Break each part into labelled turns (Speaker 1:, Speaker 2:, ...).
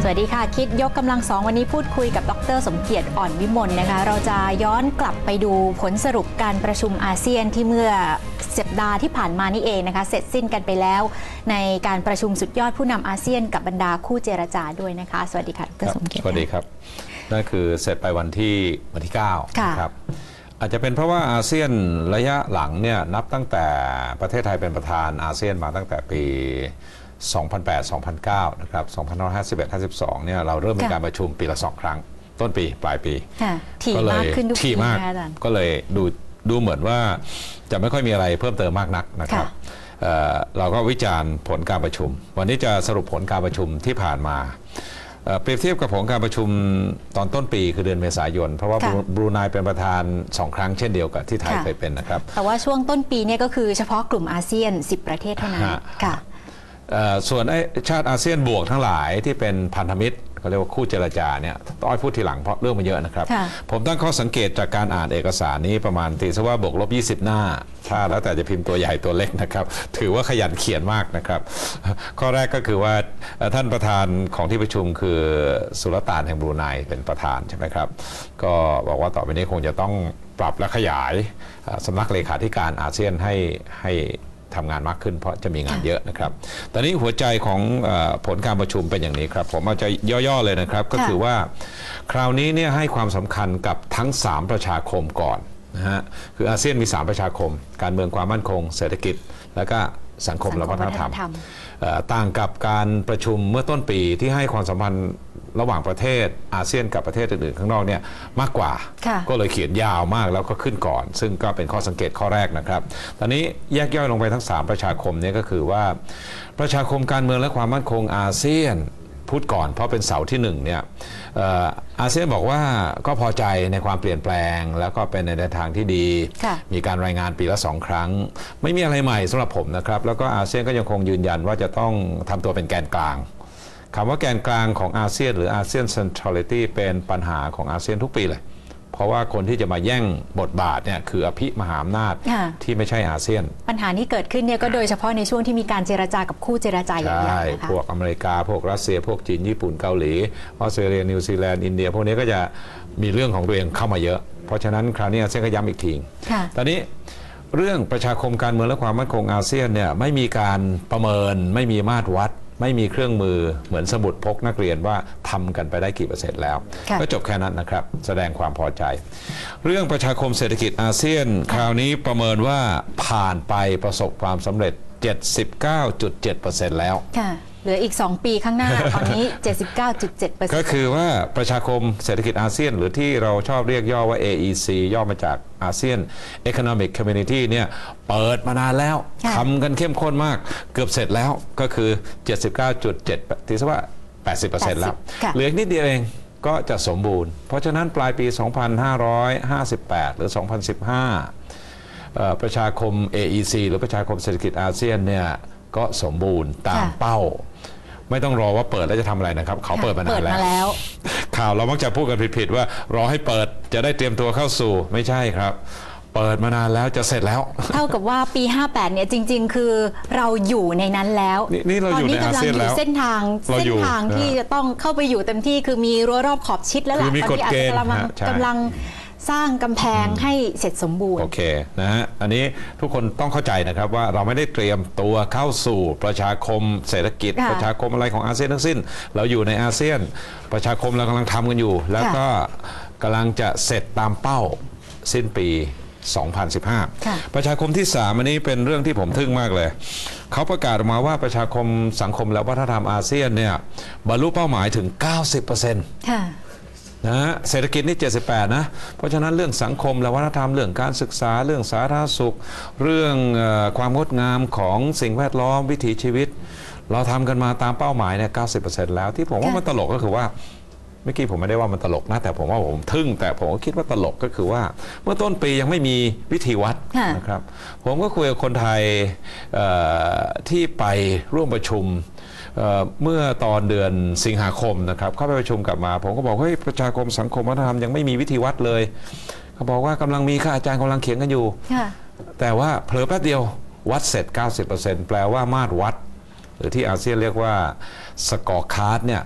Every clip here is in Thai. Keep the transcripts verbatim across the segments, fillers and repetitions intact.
Speaker 1: สวัสดีค่ะคิดยกกำลังสองวันนี้พูดคุยกับดร.สมเกียรติอ่อนวิมลนะคะเราจะย้อนกลับไปดูผลสรุปการประชุมอาเซียนที่เมื่อสัปดาห์ที่ผ่านมานี่เองนะคะเสร็จสิ้นกันไปแล้วในการประชุมสุดยอดผู้นำอาเซียนกับบรรดาคู่เจรจาด้วยนะคะสวัสดีค่ะดร.สมเกียรติ
Speaker 2: สวัสดีครับนั่นคือเสร็จไปวันที่วันที่เก้าครับอาจจะเป็นเพราะว่าอาเซียนระยะหลังเนี่ยนับตั้งแต่ประเทศไทยเป็นประธานอาเซียนมาตั้งแต่ปีสองพันแปด สองพันเก้า นะครับ สองพันห้าร้อยห้าสิบเอ็ด ห้าสิบสอง เนี่ยเราเริ่มมีการประชุมปีละสองครั้งต้นปีปลายปี
Speaker 1: ถี่มากขึ้นทุกปีมาก
Speaker 2: ก็เลยดูดูเหมือนว่าจะไม่ค่อยมีอะไรเพิ่มเติมมากนักนะครับเ, เราก็วิจารณ์ผลการประชุมวันนี้จะสรุปผลการประชุมที่ผ่านมาเปรียบเทียบกับผลการประชุมตอนต้นปีคือเดือนเมษายนเพราะว่าบรูไนเป็นประธานสองครั้งเช่นเดียวกับที่ไทยเคยเป็นนะครับ
Speaker 1: แต่ว่าช่วงต้นปีเนี่ยก็คือเฉพาะกลุ่มอาเซียนสิบประเทศเท่านั้นค่ะ
Speaker 2: ส่วนไอ้ชาติอาเซียนบวกทั้งหลายที่เป็นพันธมิตรเขาเรียกว่าคู่เจรจาเนี่ยต้องพูดทีหลังเพราะเรื่องมันเยอะนะครับผมตั้งข้อสังเกตจากการอ่านเอกสารนี้ประมาณตีซะว่าบวกลบยี่สิบหน้าถ้าแล้วแต่จะพิมพ์ตัวใหญ่ตัวเล็กนะครับถือว่าขยันเขียนมากนะครับข้อแรกก็คือว่าท่านประธานของที่ประชุมคือสุลต่านแห่งบรูไนเป็นประธานใช่ไหมครับก็บอกว่าต่อไปนี้คงจะต้องปรับและขยายสำนักเลขาธิการอาเซียนให้ให้ทำงานมากขึ้นเพราะจะมีงานเยอะนะครับตอนนี้หัวใจของผลการประชุมเป็นอย่างนี้ครับผมเอาใจย่อๆเลยนะครับก็คือว่าคราวนี้เนี่ยให้ความสำคัญกับทั้งสามประชาคมก่อนนะฮะคืออาเซียนมีสามประชาคมการเมืองความมั่นคงเศรษฐกิจและก็สังคมและวัฒนธรรมต่างกับการประชุมเมื่อต้นปีที่ให้ความสัมพันธ์ระหว่างประเทศอาเซียนกับประเทศอื่นๆข้างนอกเนี่ยมากกว่าก็เลยเขียนยาวมากแล้วก็ขึ้นก่อนซึ่งก็เป็นข้อสังเกตข้อแรกนะครับตอนนี้แยกย่อยลงไปทั้งสามประชาคมนี้ก็คือว่าประชาคมการเมืองและความมั่นคงอาเซียนพูดก่อนเพราะเป็นเสาที่หนึ่งเนี่ยอาเซียนบอกว่าก็พอใจในความเปลี่ยนแปลงแล้วก็เป็นในทางที่ดีมีการรายงานปีละสองครั้งไม่มีอะไรใหม่สำหรับผมนะครับแล้วก็อาเซียนก็ยังคงยืนยันว่าจะต้องทำตัวเป็นแกนกลางคำว่าแกนกลางของอาเซียนหรืออาเซียน centrality เป็นปัญหาของอาเซียนทุกปีเลยเพราะว่าคนที่จะมาแย่งบทบาทเนี่ยคืออภิมหาอำนาจที่ไม่ใช่อาเซียน
Speaker 1: ปัญหาที่เกิดขึ้นเนี่ยก็โดยเฉพาะในช่วงที่มีการเจรจากับคู่เจรจาอย่างใหญ่นะคะ
Speaker 2: พวกอเมริกาพวกรัสเซียพวกจีนญี่ปุ่นเกาหลีออสเตรเลียนิวซีแลนด์อินเดียพวกนี้ก็จะมีเรื่องของตัวเองเข้ามาเยอะเพราะฉะนั้นคราวนี้อาเซียนก็ย้ำอีกทีตอนนี้เรื่องประชาคมการเมืองและความมั่นคงอาเซียนเนี่ยไม่มีการประเมินไม่มีมาตรวัดไม่มีเครื่องมือเหมือนสมุดพกนักเรียนว่าทำกันไปได้กี่เปอร์เซ็นต์แล้วก็จบแค่นั้นนะครับแสดงความพอใจเรื่องประชาคมเศรษฐกิจอาเซียนคราวนี้ประเมินว่าผ่านไปประสบความสำเร็จ เจ็ดสิบเก้าจุดเจ็ดเปอร์เซ็นต์ แล้ว
Speaker 1: เหลืออีกสองปีข้างหน้าตอนนี้ เจ็ดสิบเก้าจุดเจ็ดเปอร์เซ็นต์
Speaker 2: ก็คือว่าประชาคมเศรษฐกิจอาเซียนหรือที่เราชอบเรียกย่อว่า เอ อี ซี ย่อมาจากอาเซียน Economic Community เนี่ยเปิดมานานแล้วทำกันเข้มข้นมากเกือบเสร็จแล้วก็คือ เจ็ดสิบเก้าจุดเจ็ด ถือว่า แปดสิบเปอร์เซ็นต์ แล้วเหลืออีกนิดเดียวเองก็จะสมบูรณ์เพราะฉะนั้นปลายปี สองพันห้าร้อยห้าสิบแปด หรือ สองพันสิบห้า ประชาคม เอ อี ซี หรือประชาคมเศรษฐกิจอาเซียนเนี่ยก็สมบูรณ์ตามเป้าไม่ต้องรอว่าเปิดแล้วจะทำอะไรนะครับเขาเปิดมานานแล้วข่าวเรามักจะพูดกันผิดๆว่ารอให้เปิดจะได้เตรียมตัวเข้าสู่ไม่ใช่ครับเปิดมานานแล้วจะเสร็จแล้ว
Speaker 1: เท่ากับว่าปีห้าแปดเนี่ยจริงๆคือเราอยู่ในนั้นแล้ว
Speaker 2: นี่เราอยู่ในอาเซียนแล้ว
Speaker 1: เส้นทางเส้นทางที่จะต้องเข้าไปอยู่เต็มที่คือมีรั้วรอบขอบชิดแล้วแหละตอน
Speaker 2: นี้อาจจะ
Speaker 1: กำลังกำลังสร้างกำแพงให้เสร็จสมบูรณ์
Speaker 2: โอเคนะฮะอันนี้ทุกคนต้องเข้าใจนะครับว่าเราไม่ได้เตรียมตัวเข้าสู่ประชาคมเศรษฐกิจประชาคมอะไรของอาเซียนทั้งสิ้นเราอยู่ในอาเซียนประชาคมเรากำลังทำกันอยู่แล้วก็กำลังจะเสร็จตามเป้าสิ้นปีสองพันสิบห้าประชาคมที่สามอันนี้เป็นเรื่องที่ผมทึ่งมากเลยเขาประกาศออกมาว่าประชาคมสังคมและวัฒนธรรมอาเซียนเนี่ยบรรลุเป้าหมายถึง เก้าสิบเปอร์เซ็นต์นะเศรษฐกิจนี่เจ็ดสิบแปดนะเพราะฉะนั้นเรื่องสังคมและวัฒนธรรมเรื่องการศึกษาเรื่องสาธารณสุขเรื่องความงดงามของสิ่งแวดล้อมวิถีชีวิตเราทำกันมาตามเป้าหมายเนี่ย เก้าสิบเปอร์เซ็นต์ แล้วที่ผมว่ามันตลกก็คือว่าเมื่อกี้ผมไม่ได้ว่ามันตลกนะแต่ผมว่าผมทึ่งแต่ผมก็คิดว่าตลกก็คือว่าเมื่อต้นปียังไม่มีวิธีวัดนะครับผมก็คุยกับคนไทยที่ไปร่วมประชุมเมื่อตอนเดือนสิงหาคมนะครับเข้าไปประชุมกลับมาผมก็บอกเฮ้ยประชาคมสังคมวัฒนธรรมยังไม่มีวิธีวัดเลยเขาบอกว่ากำลังมีค่ะอาจารย์กำลังเขียนกันอยู่แต่ว่าเผลอแป๊บเดียววัดเสร็จ เก้าสิบเปอร์เซ็นต์ แปลว่ามาตรวัดหรือที่อาเซียนเรียกว่าสกอร์คาร์ดเนี่ย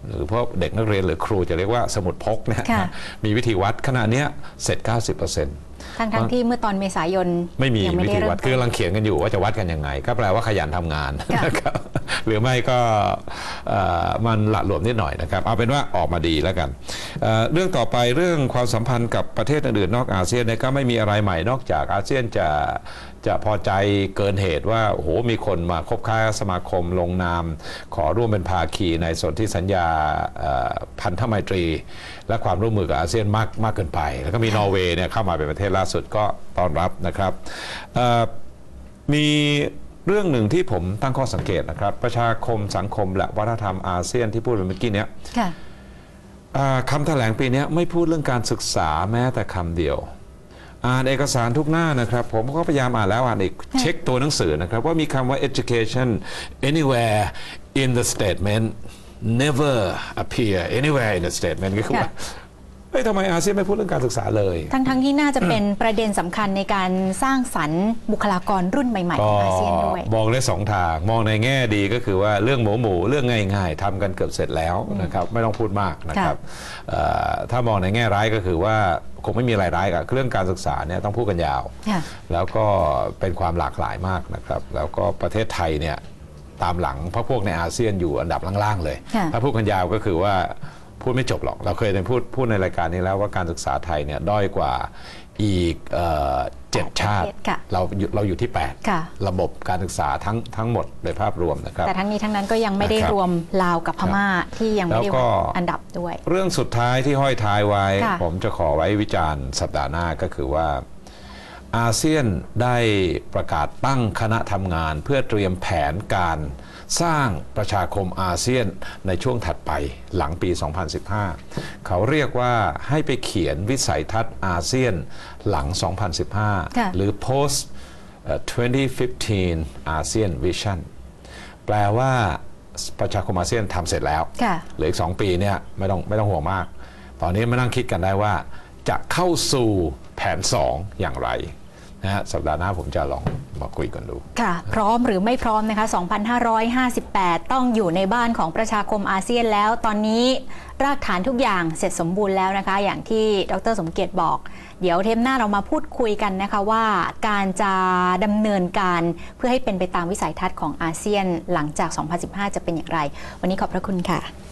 Speaker 2: หรือพวกเด็กนักเรียนหรือครูจะเรียกว่าสมุดพกเนี่ยมีวิธีวัดขณะนี้เสร็จ เก้าสิบเปอร์เซ็นต์
Speaker 1: ทั้งทั้งที่เมื่อตอนเมษายน
Speaker 2: ไม่มีวิธีวัดคือกำลังเขียนกันอยู่ว่าจะวัดกันยังไงก็แปลว่าขยันทำงานนะครับหรือไม่ก็มันหละหลวมนิดหน่อยนะครับเอาเป็นว่าออกมาดีแล้วกันเรื่องต่อไปเรื่องความสัมพันธ์กับประเทศอื่นๆนอกอาเซียนเนี่ยก็ไม่มีอะไรใหม่นอกจากอาเซียนจะจะพอใจเกินเหตุว่าโอ้โหมีคนมาคบค้าสมาคมลงนามขอร่วมเป็นภาคีในสนธิสัญญาพันธไมตรีและความร่วมมือกับอาเซียนมากมากเกินไปแล้วก็มีนอร์เวย์เนี่ยเข้ามาเป็นประเทศล่าสุดก็ต้อนรับนะครับมีเรื่องหนึ่งที่ผมตั้งข้อสังเกตนะครับประชาคมสังคมและวัฒนธรรมอาเซียนที่พูดไปเมื่อกี้เนี้ยคำแถลงปีนี้ไม่พูดเรื่องการศึกษาแม้แต่คำเดียวอ่านเอกสารทุกหน้านะครับผมก็พยายามอ่านแล้วอ่านอีกเช็คตัวหนังสือนะครับว่ามีคำว่า education anywhere in the statement never appear anywhere in the statement ก็คือว่าเฮ้ยทำไมอาเซียนไม่พูดเรื่องการศึกษาเลย
Speaker 1: ทั้งทั้งที่น่าจะเป็นประเด็นสำคัญในการสร้างสรรค์บุคลากรรุ่นใหม่ๆของอาเซียนด้วย
Speaker 2: มองได้สองทางมองในแง่ดีก็คือว่าเรื่องหมูหมูเรื่องง่ายๆทำกันเกือบเสร็จแล้วนะครับไม่ต้องพูดมากนะครับถ้ามองในแง่ร้ายก็คือว่าคงไม่มีอะไรร้ายกับเรื่องการศึกษาเนี่ยต้องพูดกันยาวแล้วก็เป็นความหลากหลายมากนะครับแล้วก็ประเทศไทยเนี่ยตามหลังเพราะพวกในอาเซียนอยู่อันดับล่างๆเลยถ้าพูดกันยาวก็คือว่าพูดไม่จบหรอกเราเคยได้พูดพูดในรายการนี้แล้วว่าการศึกษาไทยเนี่ยด้อยกว่าอีกเจ็ดชาติเราเราอยู่ที่แปดระบบการศึกษาทั้งทั้งหมดโดยภาพรวมนะครับ
Speaker 1: แต่ทั้งนี้ทั้งนั้นก็ยังไม่ได้รวมลาวกับพม่าที่ยังไม่ได้อันดับด้วย
Speaker 2: เรื่องสุดท้ายที่ห้อยท้ายไว้ผมจะขอไว้วิจารณ์สัปดาห์หน้าก็คือว่าอาเซียนได้ประกาศตั้งคณะทำงานเพื่อเตรียมแผนการสร้างประชาคมอาเซียนในช่วงถัดไปหลังปี สองพันสิบห้า เขาเรียกว่าให้ไปเขียนวิสัยทัศน์อาเซียนหลัง สองพันสิบห้า หรือ post สองพันสิบห้า อาเซียน vision แปลว่าประชาคมอาเซียนทำเสร็จแล้วเหลืออีกสองปีเนี่ยไม่ต้องไม่ต้องห่วงมากตอนนี้มานั่งคิดกันได้ว่าจะเข้าสู่แผนสองอย่างไรนะฮะสัปดาห์หน้าผมจะลองมาคุยกันดู
Speaker 1: ค่ะพร้อมหรือไม่พร้อมนะคะ สองพันห้าร้อยห้าสิบแปด ต้องอยู่ในบ้านของประชาคมอาเซียนแล้วตอนนี้รากฐานทุกอย่างเสร็จสมบูรณ์แล้วนะคะอย่างที่ดร.สมเกียรติบอกเดี๋ยวเทปหน้าเรามาพูดคุยกันนะคะว่าการจะดำเนินการเพื่อให้เป็นไปตามวิสัยทัศน์ของอาเซียนหลังจาก สองพันสิบห้า จะเป็นอย่างไรวันนี้ขอบพระคุณค่ะ